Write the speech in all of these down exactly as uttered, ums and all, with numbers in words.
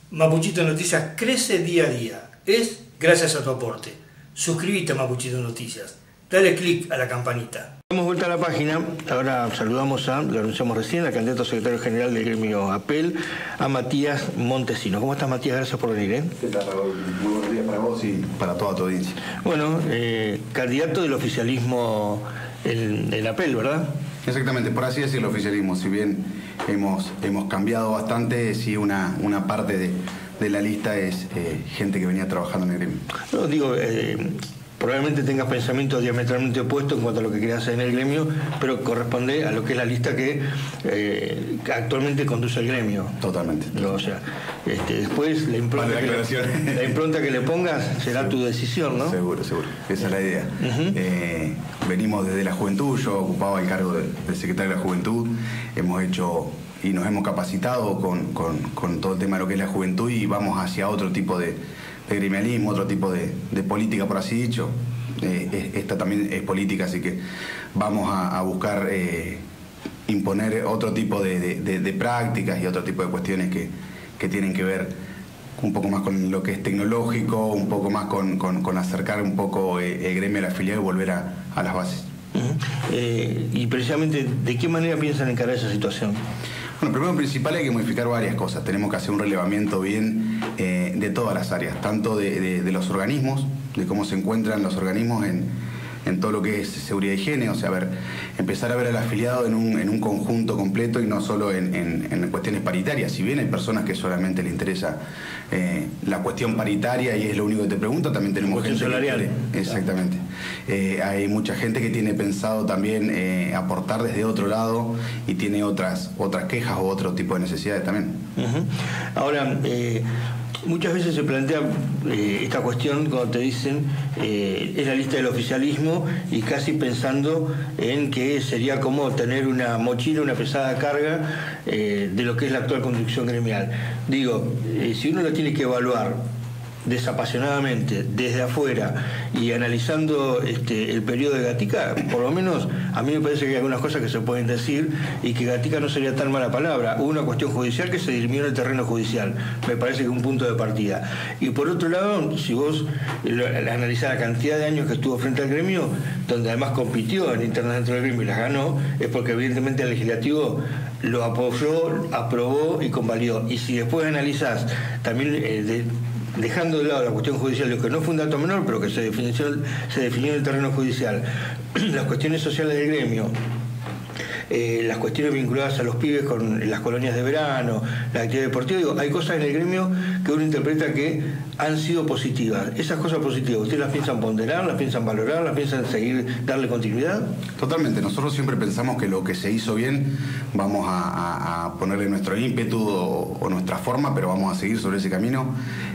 Mapuchito Noticias crece día a día. Es gracias a tu aporte. Suscríbete a Mapuchito Noticias. Dale clic a la campanita. Hemos vuelto a la página. Ahora saludamos a, lo anunciamos recién, al candidato secretario general del gremio APEL, a Matías Montesino. ¿Cómo estás, Matías? Gracias por venir. ¿eh? ¿Qué tal, Raúl? Muy buenos días para vos y para toda tu audiencia. Bueno, eh, candidato del oficialismo en el APEL, ¿verdad? Exactamente, por así decirlo, oficialismo. Si bien hemos, hemos cambiado bastante, sí una, una parte de, de la lista es eh, gente que venía trabajando en el gremio. No, digo... Eh, Probablemente tengas pensamientos diametralmente opuestos en cuanto a lo que querías hacer en el gremio, pero corresponde a lo que es la lista que eh, actualmente conduce el gremio. Totalmente. No, o sea, este, después la impronta, la, que le, la impronta que le pongas será sí. tu decisión, ¿no? Seguro, seguro. Esa es la idea. Uh-huh. eh, venimos desde la juventud, yo ocupaba el cargo de, de secretario de la juventud, hemos hecho y nos hemos capacitado con, con, con todo el tema de lo que es la juventud y vamos hacia otro tipo de... de gremialismo, otro tipo de, de política, por así dicho. Eh, esta también es política, así que vamos a, a buscar eh, imponer otro tipo de, de, de, de prácticas y otro tipo de cuestiones que, que tienen que ver un poco más con lo que es tecnológico, un poco más con, con, con acercar un poco eh, el gremio a la afiliado y volver a, a las bases. Uh-huh. eh, y precisamente, ¿de qué manera piensan encarar esa situación? Bueno, primero y principal hay que modificar varias cosas. Tenemos que hacer un relevamiento bien eh, de todas las áreas, tanto de, de, de los organismos, de cómo se encuentran los organismos en, en todo lo que es seguridad y higiene, o sea, a ver, empezar a ver al afiliado en un, en un conjunto completo y no solo en, en, en cuestiones paritarias. Si bien hay personas que solamente le interesa eh, la cuestión paritaria y es lo único que te pregunto, también tenemos gente salarial. Que, exactamente. Eh, hay mucha gente que tiene pensado también eh, aportar desde otro lado y tiene otras, otras quejas o otro tipo de necesidades también. Uh-huh. Ahora, eh, muchas veces se plantea eh, esta cuestión cuando te dicen eh, es la lista del oficialismo y casi pensando en que sería como tener una mochila, una pesada carga eh, de lo que es la actual conducción gremial. Digo, eh, si uno lo tiene que evaluar desapasionadamente, desde afuera y analizando este, el periodo de Gatica, por lo menos a mí me parece que hay algunas cosas que se pueden decir y que Gatica no sería tan mala palabra. Hubo una cuestión judicial que se dirimió en el terreno judicial, me parece que es un punto de partida. Y por otro lado, si vos analizás la cantidad de años que estuvo frente al gremio, donde además compitió en internas dentro del gremio y las ganó, es porque evidentemente el legislativo lo apoyó, aprobó y convalidó. Y si después analizás también eh, de, dejando de lado la cuestión judicial, lo que no fue un dato menor, pero que se definió, se definió en el terreno judicial, las cuestiones sociales del gremio, eh, las cuestiones vinculadas a los pibes con las colonias de verano, la actividad deportiva, digo, hay cosas en el gremio que uno interpreta que han sido positivas. Esas cosas positivas, ¿ustedes las piensan ponderar, las piensan valorar, las piensan seguir, darle continuidad? Totalmente, nosotros siempre pensamos que lo que se hizo bien vamos a, a, a ponerle nuestro ímpetu o, o nuestra forma, pero vamos a seguir sobre ese camino.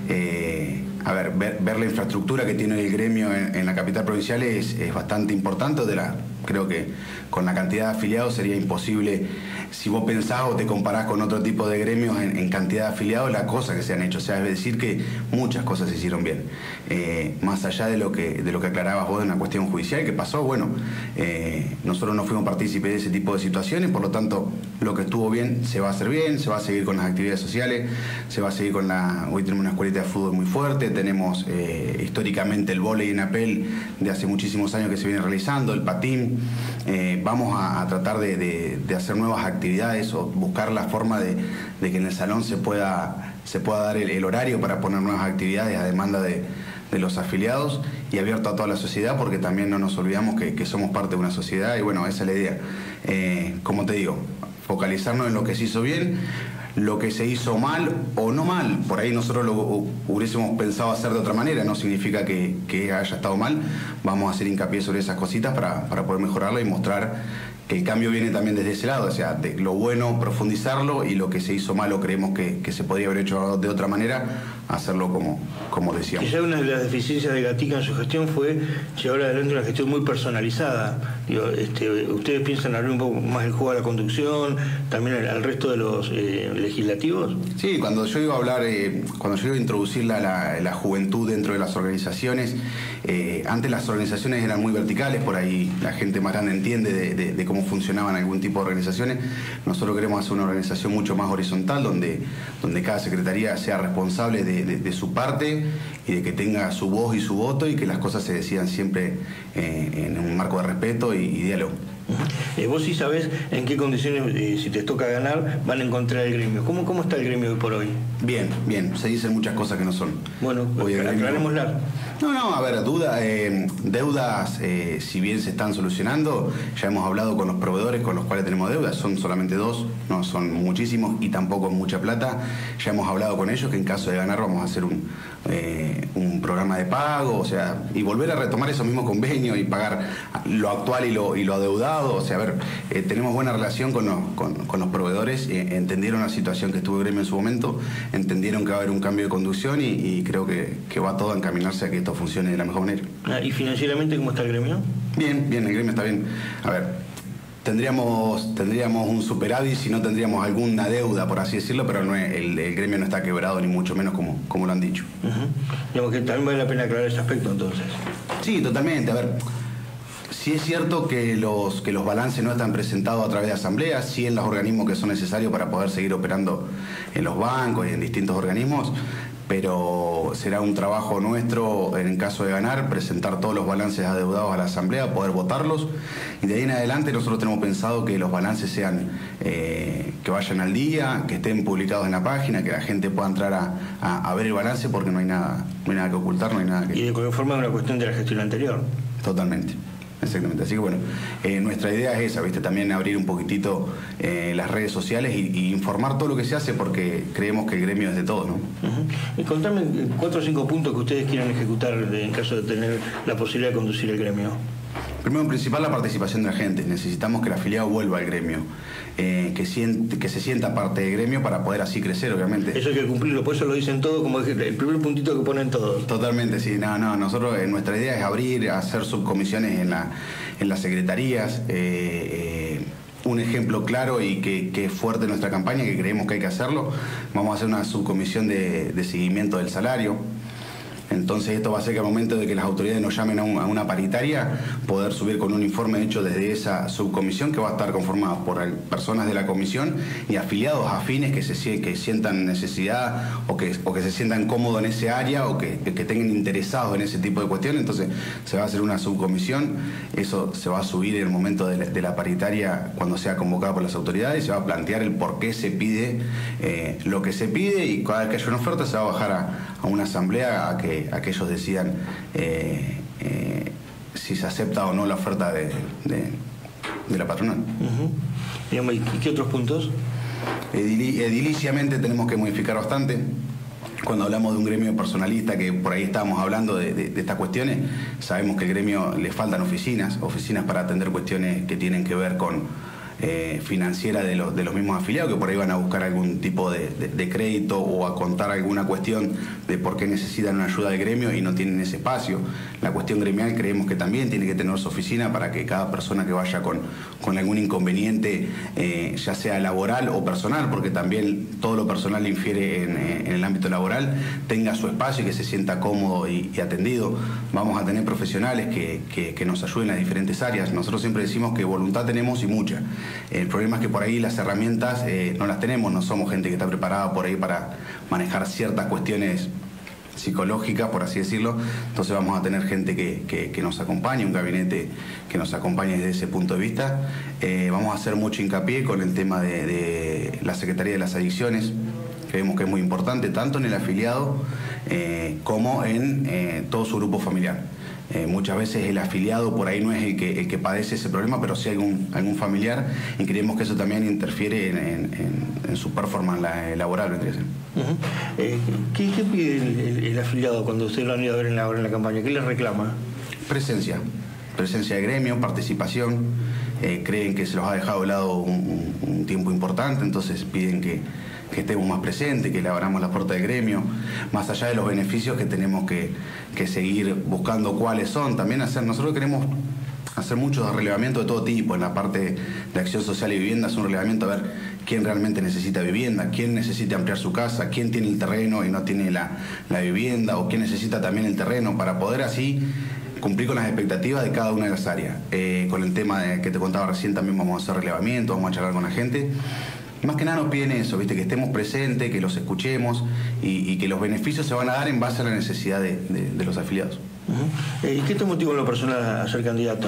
Eh, a ver, ver, ver la infraestructura que tiene el gremio en, en la capital provincial es, es bastante importante. De la, creo que con la cantidad de afiliados sería imposible, si vos pensás o te comparás con otro tipo de gremios en, en cantidad de afiliados, las cosas que se han hecho. O sea, es decir que muchas cosas se hicieron bien. Eh, más allá de lo que de lo que aclarabas vos de una cuestión judicial que pasó, bueno, eh, nosotros no fuimos partícipes de ese tipo de situaciones, por lo tanto, lo que estuvo bien se va a hacer bien, se va a seguir con las actividades sociales, se va a seguir con la... Hoy tenemos una escuelita de fútbol muy fuerte, tenemos eh, históricamente el vóley en APEL de hace muchísimos años que se viene realizando, el patín. Eh, vamos a, a tratar de, de, de hacer nuevas actividades o buscar la forma de, de que en el salón se pueda, se pueda dar el, el horario para poner nuevas actividades a demanda de, de los afiliados y abierto a toda la sociedad, porque también no nos olvidamos que, que somos parte de una sociedad y bueno, esa es la idea. Eh, como te digo, focalizarnos en lo que se hizo bien, lo que se hizo mal o no mal, por ahí nosotros lo hubiésemos pensado hacer de otra manera, no significa que, que haya estado mal, vamos a hacer hincapié sobre esas cositas para, para poder mejorarla y mostrar que el cambio viene también desde ese lado, o sea, de lo bueno profundizarlo y lo que se hizo mal o creemos que, que se podría haber hecho de otra manera, hacerlo como, como decíamos. Quizá una de las deficiencias de Gatica en su gestión fue llevar adelante una gestión muy personalizada Digo, este, ¿ustedes piensan abrir un poco más el juego a la conducción, también al, al resto de los eh, legislativos? Sí, cuando yo iba a hablar, eh, cuando yo iba a introducir la, la, la juventud dentro de las organizaciones, eh, antes las organizaciones eran muy verticales, por ahí la gente más grande entiende de, de, de cómo funcionaban algún tipo de organizaciones. Nosotros queremos hacer una organización mucho más horizontal, donde, donde cada secretaría sea responsable de, de, de su parte y de que tenga su voz y su voto y que las cosas se decidan siempre eh, en un marco de respeto y, y diálogo. Eh, vos sí sabés en qué condiciones, eh, si te toca ganar, van a encontrar el gremio. ¿Cómo, cómo está el gremio hoy por hoy? Bien, bien. Se dicen muchas cosas que no son. Bueno, aclarémosla. No, no, a ver, duda, eh, deudas, eh, si bien se están solucionando, ya hemos hablado con los proveedores con los cuales tenemos deudas, son solamente dos, no son muchísimos y tampoco mucha plata. Ya hemos hablado con ellos que en caso de ganar vamos a hacer un, eh, un programa de pago, o sea, y volver a retomar esos mismos convenios y pagar lo actual y lo, y lo adeudado. O sea, a ver, eh, tenemos buena relación con los, con, con los proveedores, eh, entendieron la situación que estuvo el gremio en su momento, entendieron que va a haber un cambio de conducción y, y creo que, que va todo a encaminarse a que esto funcione de la mejor manera. Ah, ¿y financieramente cómo está el gremio? Bien, bien, el gremio está bien. A ver, tendríamos, tendríamos un superávit si no tendríamos alguna deuda, por así decirlo, pero no es, el, el gremio no está quebrado, ni mucho menos como, como lo han dicho. Uh-huh. Digamos que también vale la pena aclarar ese aspecto entonces. Sí, totalmente. A ver, sí es cierto que los, que los balances no están presentados a través de asambleas, sí en los organismos que son necesarios para poder seguir operando en los bancos y en distintos organismos, pero será un trabajo nuestro, en caso de ganar, presentar todos los balances adeudados a la asamblea, poder votarlos, y de ahí en adelante nosotros tenemos pensado que los balances sean, eh, que vayan al día, que estén publicados en la página, que la gente pueda entrar a, a, a ver el balance, porque no hay nada, no hay nada que ocultar, no hay nada que... Y de cualquier forma es una cuestión de la gestión anterior. Totalmente. Exactamente, así que bueno, eh, nuestra idea es esa, ¿viste? También abrir un poquitito eh, las redes sociales y, y informar todo lo que se hace, porque creemos que el gremio es de todos, ¿no? Uh-huh. Y contame cuatro o cinco puntos que ustedes quieran ejecutar de, en caso de tener la posibilidad de conducir el gremio. Primero, en principal, la participación de la gente. Necesitamos que el afiliado vuelva al gremio, eh, que, siente, que se sienta parte del gremio para poder así crecer, obviamente. Eso hay que cumplirlo, por eso lo dicen todos, como el primer puntito que ponen todos. Totalmente, sí. No, no, nosotros, eh, nuestra idea es abrir, hacer subcomisiones en, la, en las secretarías. Eh, eh, un ejemplo claro y que, que es fuerte en nuestra campaña, que creemos que hay que hacerlo, vamos a hacer una subcomisión de, de seguimiento del salario. Entonces esto va a hacer que al momento de que las autoridades nos llamen a, un, a una paritaria, poder subir con un informe hecho desde esa subcomisión, que va a estar conformada por personas de la comisión y afiliados afines que, se, que sientan necesidad o que, o que se sientan cómodos en ese área o que, que tengan interesados en ese tipo de cuestiones. Entonces se va a hacer una subcomisión, eso se va a subir en el momento de la, de la paritaria cuando sea convocada por las autoridades, se va a plantear el por qué se pide eh, lo que se pide, y cada vez que haya una oferta se va a bajar a, a una asamblea a que a que ellos decidan eh, eh, si se acepta o no la oferta de, de, de la patronal. Uh-huh. ¿Y qué otros puntos? Edili- ediliciamente tenemos que modificar bastante. Cuando hablamos de un gremio personalista, que por ahí estábamos hablando de, de, de estas cuestiones, sabemos que al gremio le faltan oficinas, oficinas para atender cuestiones que tienen que ver con Eh, financiera de los, de los mismos afiliados, que por ahí van a buscar algún tipo de, de, de crédito o a contar alguna cuestión de por qué necesitan una ayuda del gremio y no tienen ese espacio. La cuestión gremial creemos que también tiene que tener su oficina para que cada persona que vaya con, con algún inconveniente, eh, ya sea laboral o personal, porque también todo lo personal infiere en, en el ámbito laboral, tenga su espacio y que se sienta cómodo y, y atendido. Vamos a tener profesionales que, que, que nos ayuden en las diferentes áreas. Nosotros siempre decimos que voluntad tenemos y mucha. El problema es que por ahí las herramientas eh, no las tenemos, no somos gente que está preparada por ahí para manejar ciertas cuestiones psicológicas, por así decirlo. Entonces vamos a tener gente que, que, que nos acompañe, un gabinete que nos acompañe desde ese punto de vista. Eh, vamos a hacer mucho hincapié con el tema de, de la Secretaría de las Adicciones. Creemos que es muy importante, tanto en el afiliado eh, como en eh, todo su grupo familiar. Eh, muchas veces el afiliado por ahí no es el que, el que padece ese problema, pero sí algún, algún familiar, y creemos que eso también interfiere en, en, en, en su performance laboral. vendría a ser. Uh-huh. eh, ¿qué, ¿Qué pide el, el, el afiliado cuando usted lo han ido a ver en la, en la campaña? ¿Qué le reclama? Presencia, presencia de gremio, participación. Eh, creen que se los ha dejado de lado un, un, un tiempo importante, entonces piden que, que estemos más presentes, que le abramos la puerta del gremio, más allá de los beneficios que tenemos que, que seguir buscando cuáles son. También hacer, nosotros queremos hacer mucho relevamiento de todo tipo. En la parte de acción social y vivienda es un relevamiento a ver quién realmente necesita vivienda, quién necesita ampliar su casa, quién tiene el terreno y no tiene la, la vivienda, o quién necesita también el terreno, para poder así cumplir con las expectativas de cada una de las áreas. Eh, con el tema de, que te contaba recién, también vamos a hacer relevamiento, vamos a charlar con la gente. Más que nada nos piden eso, ¿viste? Que estemos presentes, que los escuchemos y, y que los beneficios se van a dar en base a la necesidad de, de, de los afiliados. Uh-huh. ¿Y qué te motivó en lo personal a ser candidato?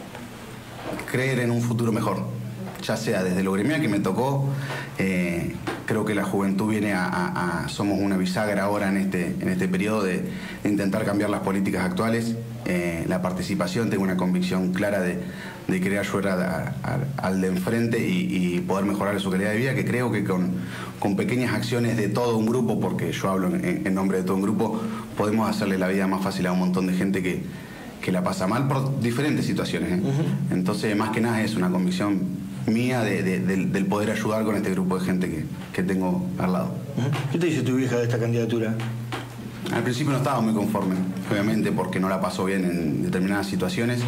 Creer en un futuro mejor, ya sea desde lo gremial que me tocó. Eh, creo que la juventud viene a, a, a... Somos una bisagra ahora en este, en este periodo de, de intentar cambiar las políticas actuales. Eh, la participación, tengo una convicción clara de, de querer ayudar a, a, al de enfrente y, y poder mejorar su calidad de vida, que creo que con, con pequeñas acciones de todo un grupo, porque yo hablo en, en nombre de todo un grupo, podemos hacerle la vida más fácil a un montón de gente que, que la pasa mal por diferentes situaciones. ¿eh? Uh-huh. Entonces, más que nada es una convicción mía de, de, de, del poder ayudar con este grupo de gente que, que tengo al lado. Uh-huh. ¿Qué te dice tu vieja de esta candidatura? Al principio no estaba muy conforme, obviamente, porque no la pasó bien en determinadas situaciones,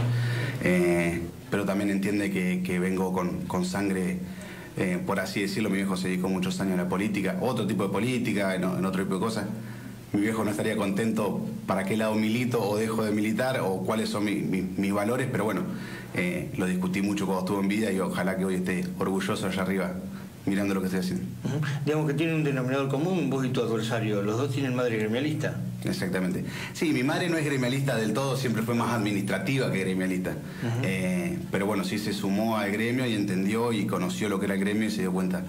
eh, pero también entiende que, que vengo con, con sangre, eh, por así decirlo. Mi viejo se dedicó muchos años a la política, otro tipo de política, en, en otro tipo de cosas. Mi viejo no estaría contento para qué lado milito o dejo de militar o cuáles son mi, mi, mis valores, pero bueno, eh, lo discutí mucho cuando estuvo en vida y ojalá que hoy esté orgulloso allá arriba mirando lo que estoy haciendo. Uh-huh. Digamos que tienen un denominador común, vos y tu adversario. ¿Los dos tienen madre gremialista? Exactamente. Sí, mi madre no es gremialista del todo, siempre fue más administrativa que gremialista. Uh-huh. eh, pero bueno, sí se sumó al gremio y entendió y conoció lo que era el gremio y se dio cuenta.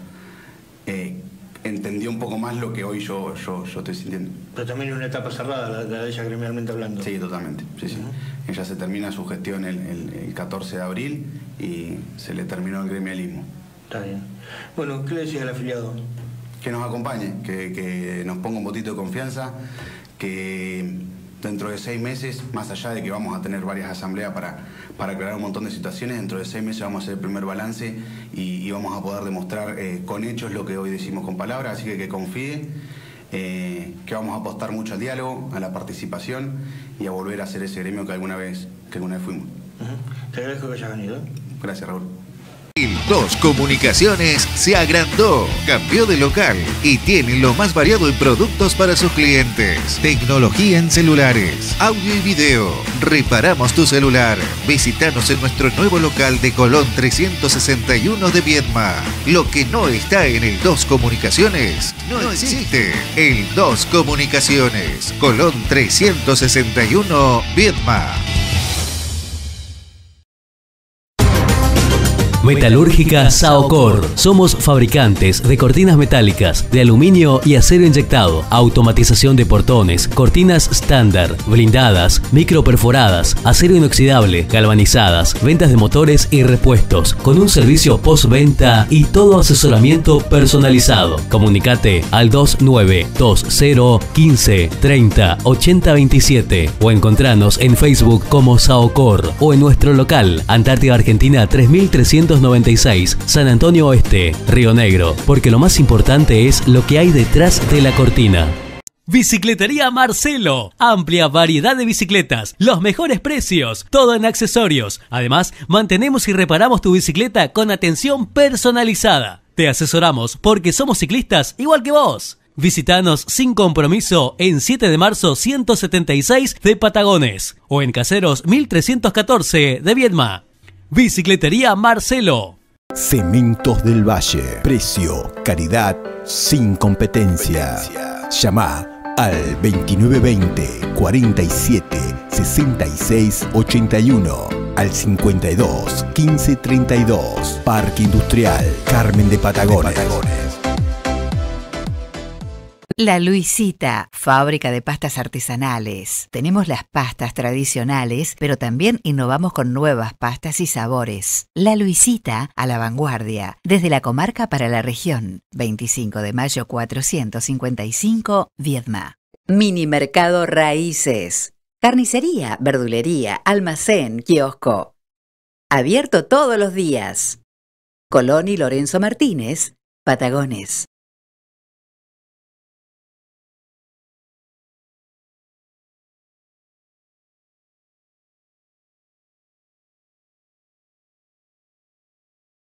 Eh, entendió un poco más lo que hoy yo, yo, yo estoy sintiendo. Pero también es una etapa cerrada, la, la de ella gremialmente hablando. Sí, totalmente. Sí, sí. Uh-huh. Ella se termina su gestión el, el, el catorce de abril y se le terminó el gremialismo. Está bien. Bueno, ¿qué le decís al afiliado? Que nos acompañe, que, que nos ponga un botito de confianza, que dentro de seis meses, más allá de que vamos a tener varias asambleas para, para aclarar un montón de situaciones, dentro de seis meses vamos a hacer el primer balance y, y vamos a poder demostrar eh, con hechos lo que hoy decimos con palabras, así que que confíe, eh, que vamos a apostar mucho al diálogo, a la participación y a volver a ser ese gremio que alguna vez, que alguna vez fuimos. Uh-huh. Te agradezco que hayas venido. Gracias, Raúl. El dos Comunicaciones se agrandó, cambió de local y tiene lo más variado en productos para sus clientes. Tecnología en celulares, audio y video. Reparamos tu celular. Visítanos en nuestro nuevo local de Colón trescientos sesenta y uno de Viedma. Lo que no está en el dos Comunicaciones no existe. El dos Comunicaciones, Colón trescientos sesenta y uno, Viedma. Metalúrgica Saocor. Somos fabricantes de cortinas metálicas, de aluminio y acero inyectado, automatización de portones, cortinas estándar, blindadas, microperforadas, acero inoxidable, galvanizadas, ventas de motores y repuestos, con un servicio postventa y todo asesoramiento personalizado. Comunicate al dos nueve dos cero uno cinco treinta ochenta veintisiete o encontranos en Facebook como Saocor o en nuestro local, Antártida Argentina tres mil trescientos noventa y seis, San Antonio Oeste, Río Negro, porque lo más importante es lo que hay detrás de la cortina. Bicicletería Marcelo, amplia variedad de bicicletas, los mejores precios, todo en accesorios. Además, mantenemos y reparamos tu bicicleta con atención personalizada. Te asesoramos porque somos ciclistas igual que vos. Visítanos sin compromiso en siete de marzo ciento setenta y seis de Patagones o en Caseros mil trescientos catorce de Viedma. Bicicletería Marcelo. Cementos del Valle. Precio, calidad, sin competencia. Llama al veintinueve veinte, cuarenta y siete, sesenta y seis ochenta y uno, al cincuenta y dos, quince treinta y dos. Parque Industrial Carmen de Patagones. De Patagones. La Luisita, fábrica de pastas artesanales. Tenemos las pastas tradicionales, pero también innovamos con nuevas pastas y sabores. La Luisita, a la vanguardia, desde la comarca para la región. veinticinco de mayo cuatrocientos cincuenta y cinco, Viedma. Mini Mercado Raíces. Carnicería, verdulería, almacén, kiosco. Abierto todos los días. Colón y Lorenzo Martínez, Patagones.